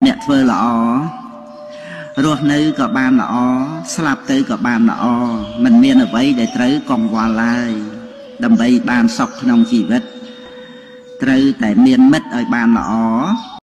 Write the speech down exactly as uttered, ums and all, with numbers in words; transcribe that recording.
អ្នកធ្វើល្អរស់នៅក៏បានល្អស្លាប់ទៅក៏បានល្អមិនមានអ្វីដែលត្រូវកង្វល់ឡើយដើម្បីបានសុខក្នុងជីវិតត្រូវតែមានមិត្តឲ្យបានល្អ